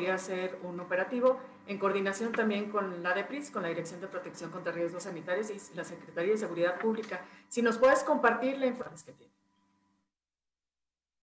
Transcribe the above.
podría ser un operativo en coordinación también con la DEPRIS, con la Dirección de Protección contra Riesgos Sanitarios y la Secretaría de Seguridad Pública. Si nos puedes compartir la información que tiene.